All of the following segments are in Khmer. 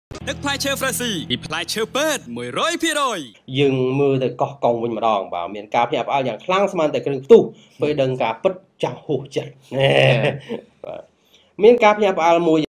นึกพลายเชอร์ฟราซีอีพลายเชอร์เปิด100% យើងមើលទៅកោះកុងវិញម្ដងបាទមានការភ្ញាក់ផ្អើលយ៉ាងខ្លាំងស្មានតែគ្រឿងផ្ទុះពេលដឹងការពិតចាស់ហួសចិត្តបាទមានការភ្ញាក់ផ្អើលមួយ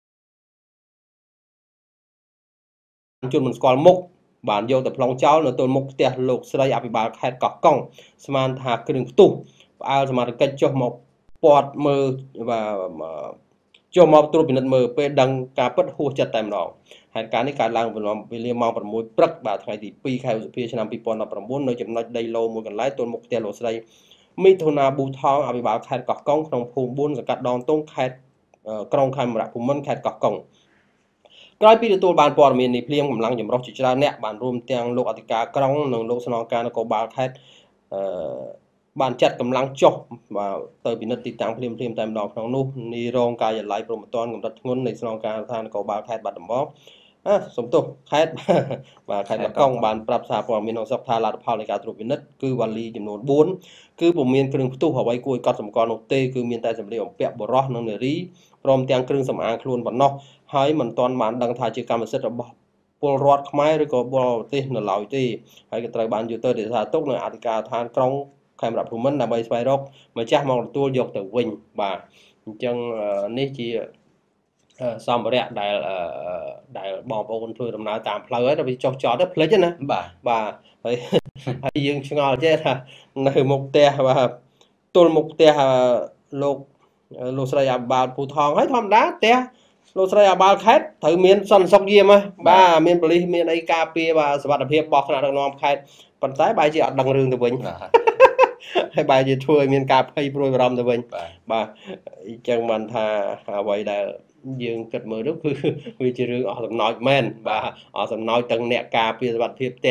ជនមិនស្គាល់មុខបានយកទៅប្លង់ចោលនៅទល់មុខផ្ទះលោកស្រីអភិបាលខេត្តកោះកុងស្មានថាគ្រឿងផ្ទុះផ្អើលសមត្ថកិច្ចចុះមកពាត់មើលបាទចុះមកត្រួតពិនិត្យមើលពេលដឹងការពិតហួសចិត្តតែម្ដងហេតុការណ៍នេះកើតឡើងវេលាម៉ោង6ព្រឹកបាទថ្ងៃទី2ខែឧសភាឆ្នាំ2019នៅចំណុចដីឡូមួយកន្លែងទល់មុខផ្ទះលោកស្រីមិថុនាប៊ូថងអភិបាលខេត្តកោះកុងក្នុងភូមិ4សង្កាត់ដងតុងខេត្តក្រុងខេមរៈភូមិន្ទខេត្តកោះកុងក្រោយពីទទួលបានព័ត៌មាននេះភ្លាមកម្លាំងចម្រុះជាច្រើនអ្នកបានរួមទាំងលោកអធិការក្រុងនិងលោកស្នងការនគរបាលខេត្តបានចាត់កម្លាំងចុះបាទទៅពិនិត្យទីតាំងភ្លាមតែម្ដងក្នុងនោះនាយរងការិយាល័យព្រំប្រទានកម្រិតធ្ងន់នៃស្នងការឋាននគរបាលខេត្តបាត់ដំបងសំទោសខេត្តបាទខេត្តបាត់កុងបានប្រាប់សារព័ត៌មានក្នុងស្រុកថាលទ្ធផលនៃការត្រួតពិនិត្យគឺវ៉ាលីចំនួន4គឺពុំមានគ្រឿងផ្ទុះអ្វីគួរឲ្យកត់សម្គាល់នោះទេគឺមានតែសម្លៀកបំពាក់បុរសនិងនារីព្រមទាំងគ្រឿងសម្អាងខ្លួនប៉ុណ្ណោះហើយមិនទាន់បានដឹងថាជាកម្មសិទ្ធិរបស់ពលរដ្ឋខ្មែរឬក៏បរទេសនៅឡើយទេហើយក៏ត្រូវបានយកទៅរក្សាទុកនៅអធិការដ្ឋានក្រុងខេមរៈភូមិន្ទដើម្បីស្វែងរកម្ចាស់មកទទួលយកទៅវិញបាទអញ្ចឹងនេះជាសម្ភារៈដែលបងប្អូនធ្វើដំណើរតាមផ្លូវហើយដល់វាចុះចតទៅភ្លេចណាបាទហើយយើងឆ្ងល់ចេះថានៅមុខផ្ទះបាទទល់មុខផ្ទះលោកស្រីអភិបាលពូថងហើយធម្មតាផ្ទះលោកស្រីអភិបាលខេត្តត្រូវមានសន្តិសុខយាមបាទមានប៉ូលីសមានអីការពារបាទសុវត្ថិភាពរបស់ថ្នាក់ដឹកនាំខេត្តប៉ុន្តែបែរជាអត់ដឹងរឿងទៅវិញហើយបែរជាធ្វើឲ្យមានការភ័យព្រួយបារម្ភទៅវិញបាទអញ្ចឹងបានថាអ្វីដែលយើងគិតមើលទៅគឺវាជារឿងអស់សំណោចមែនបាទអស់សំណោចទាំងអ្នកការពារសុវត្ថិភាពផ្ទះ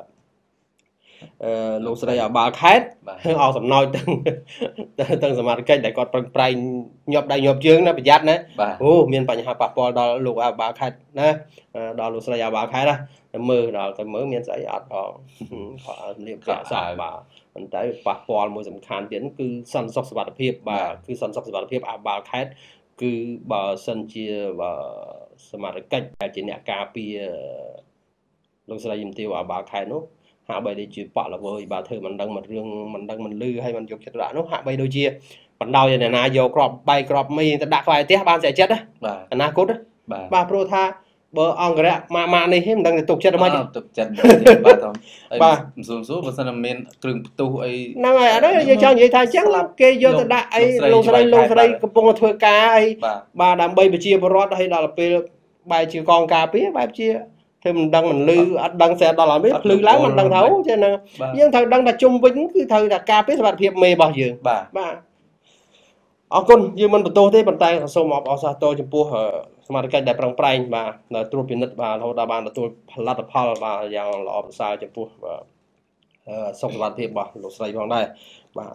លោកស្រីអភិបាលខេត្តអស់សំណោចទាំងសមាជិកដែលគាត់ប្រឹងប្រែងញាប់ដៃញាប់ជើងណាប្រយ័ត្នណាអូមានបញ្ហាប៉ះពាល់ដល់លោកអភិបាលខេត្តណាដល់លោកស្រីអភិបាលខេត្តណាទៅមើលមានស្អីអត់ផងគាត់លៀបប្រាក់សោះបាទប៉ុន្តែប៉ះពាល់មួយសំខាន់ទៀតគឺសន្តិសុខសុវត្ថិភាពបាទគឺសន្តិសុខសុវត្ថិភាពអភិបាលខេត្តគឺបើសិនជាសមាជិកដែលជាអ្នកការពារលោកស្រីយមទាវអភិបាលខេត្តនោះហាក់បីដូចជាប៉ក់ល្វើយបាទធ្វើមិនដឹងមិនរឿងមិនដឹងមិនលឺហើយមិនយកចិត្តដាក់នោះហាក់បីដូចជាបណ្ដោយឲ្យអ្នកណាយកក្របបែកក្របមីទៅដាក់ក្បែរផ្ទះបានស្អែកចិត្តណាអនាគតបាទព្រោះថាបើអង្គរៈម៉ាក់នេះមិនដឹងទៅទុកចិត្តមិនទុកចិត្តបាទមិនសួរបើសិនតែមានគ្រឿងផ្ទុះអីហ្នឹងហើយអានេះយើងចង់និយាយថាអញ្ចឹងគេយកទៅដាក់អីលោកស្រីកំពុងធ្វើការអីបាទដើម្បីប្រជាពលរដ្ឋឲ្យដល់ពេលបែរជាកងការពារបែបជាធ្វើមិនដឹងមិនលឺអត់ដឹងស្អាតដល់ហើយភ្លឺឡើងមិនដឹងទៅចឹងហ្នឹងយើងត្រូវដឹងថាជុំវិញគឺត្រូវតែការពារសុវត្ថិភាពមេរបស់យើងបាទអរគុណយើងមិនបន្ទោសទេប៉ុន្តែសូមអបអរសាទរចំពោះសមាជិកដែលប្រឹងប្រែងបាទត្រួតពិនិត្យបាទរហូតដល់បានទទួលផលិតផលបាទយ៉ាងល្អប្រសើរចំពោះសុខសុវត្ថិភាពរបស់លោកស្រីផងដែរបាទ